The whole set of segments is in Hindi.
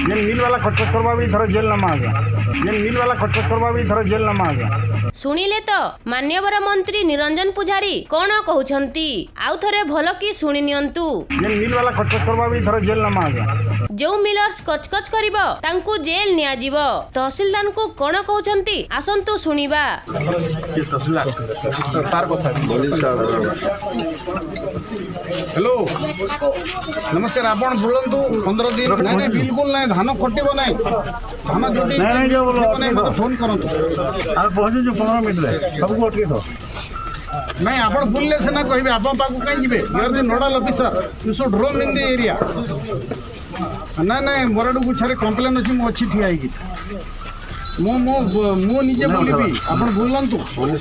ये मिल वाला खटखट करवा भी धर जेल नमा आ गया। ये मिल वाला खटखट करवा भी धर जेल नमा आ गया। सुनिले तो मान्यवर मंत्री निरंजन पुजारी कौन कहउछंती आउ थरे भलो की सुनि नियंतु। ये मिल वाला खटखट करवा भी धर जेल नमा आ गया। जो मिलर्स कचकच करिवो तांकू जेल निया जीवो। तहसीलदार को कौन कहउछंती आसंतु सुनिबा। ये तहसीलदार सार हेलो नमस्कार आपण बोलंतु 15 दिन नहीं नहीं बिल्कुल नहीं धान कटिबो नहीं धान जोटी नहीं जो बोलो नहीं मत फोन करंतु आ पहुंचे जो 15 मिनिट रे सब को अटके तो नहीं आपण बोलले से ना कहबे आपण पाकू काई जिवे you are the nodal officer you should roam in the area ना नहीं मोरडू गुछारे कंप्लेन अछि मो अछि ठिया की मो निजे बोलिबी आपण बोलंतु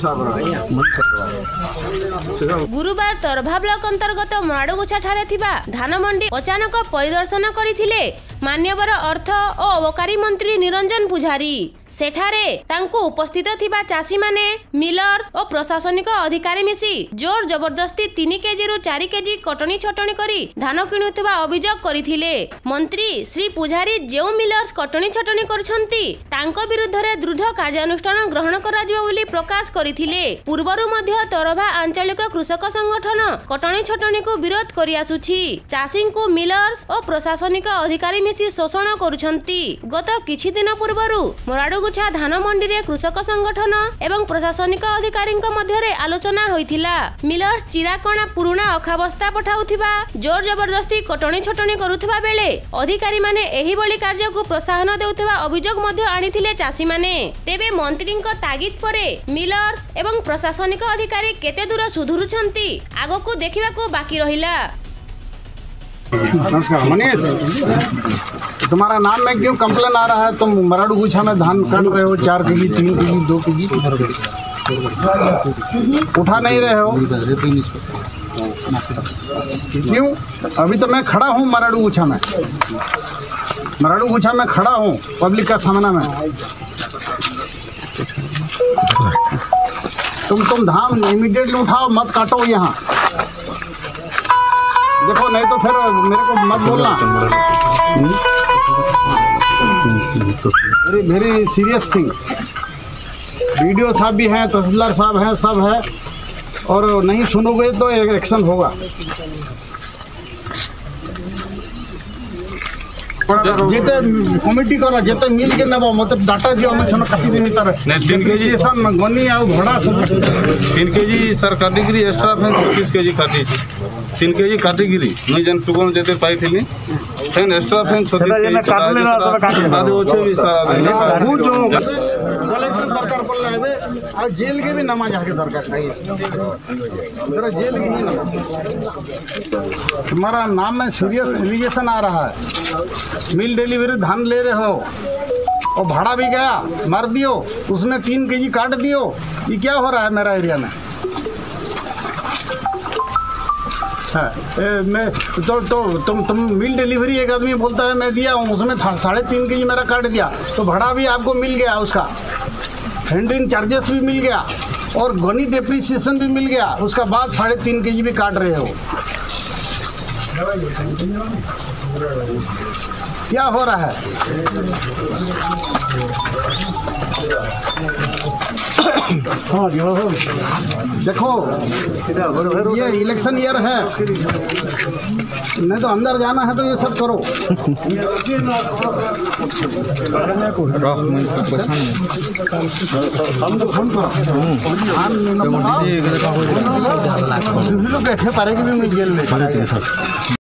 गुरुवार तरभा ब्लॉक अंतर्गत मराडुगुछा ठारे थिबा धान मंडी अचानक परिदर्शन करिथिले मान्यवर अर्थ और अबकारी मंत्री निरंजन पुजारी। सेठारे तांकु उपस्थित थिबा चासी माने मिलर्स और प्रशासनिक अधिकारी मिसी जोर जबरदस्ती 3 केजी रु 4 केजी कटनी छटनी करी धान किणुथिबा अभियोग करिथिले। मंत्री श्री पुजारी जेउ मिलर्स कटनी छटनी करछंती तांको विरुद्ध रे दृढ़ कार्यानुष्ठान ग्रहण करा जिवो बोली प्रकाश करिथिले। पूर्वरु मध्य तरभा आंचलिक कृषक संगठन कटनी छटनी को विरोध करि आसुछि। चासी को मिलर्स और प्रशासनिक अधिकारी मिसी शोषण करुछंती। गत किछि दिन पूर्वरु मराडुगुछा धान मंडी रे कृषक संगठन एवं प्रशासनिक अधिकारी मध्य रे आलोचना होइथिला। मिलर्स चिराकणा पुराना अखाबस्ता पठाउथिबा जोर जबरदस्ती कटनी छटनी करुथिबा बेले अधिकारी माने एही बळी कार्य को प्रोत्साहन देउथिबा अभियोग मध्य आनिथिले चासी माने। तेबे मंत्रीक तागिद परे मिलर्स एवं प्रशासनिक अधिकारी केते दूर सुधुरुछंती आगको देखिबाको बाकी रहिला। नमस्कार मनीष तुम्हारा नाम में क्यों कंप्लेन आ रहा है? तुम मराडुगुछा में धान काट रहे हो 4 केजी 3 केजी 2 केजी उठा नहीं रहे हो क्यों? अभी तो मैं खड़ा हूँ मराडुगुछा में खड़ा हूँ पब्लिक का सामना में। तुम धान इमीडिएटली उठाओ मत काटो यहाँ देखो नहीं तो फिर मेरे को मत बोलना। Very serious thing. वीडियो साहब भी हैं तहसीलदार साहब हैं सब है और नहीं सुनोगे तो एक्शन होगा। जेते कमिटी करा जेते मिल के नबो मते डाटा दियो हम सन काटी देनी तार 3 केजी सन गनी आ भड़ा सब 3 KG sir category extra fan 30 KG काटी 3 केजी कैटेगरी मैं जन टुकन जेते पाई थिनी फैन एक्स्ट्रा फैन 36 केजी काट लेना आदि होछे भी सारा वो जो कलेक्टर सरकार बोल रहा है आ जेल के भी नमाज आके दरकार नहीं तेरा जेल की नहीं नमाज। तुम्हारा नाम में सीरियस एलिगेशन आ रहा है मिल डिलीवरी धान ले रहे हो और भाड़ा भी गया मार दियो उसमें 3 केजी काट दियो। ये क्या हो रहा है मेरा एरिया में? मैं तुम मिल डिलीवरी एक आदमी बोलता है मैं दिया हूँ उसमें 3.5 केजी मेरा काट दिया तो भाड़ा भी आपको मिल गया उसका हैंडलिंग चार्जेस भी मिल गया और गनी डेप्रिसिएशन भी मिल गया उसका बाद 3.5 केजी भी काट रहे हो। क्या हो रहा है? देखो ये इलेक्शन ईयर है नहीं तो अंदर जाना है तो ये सब करो। फोन करो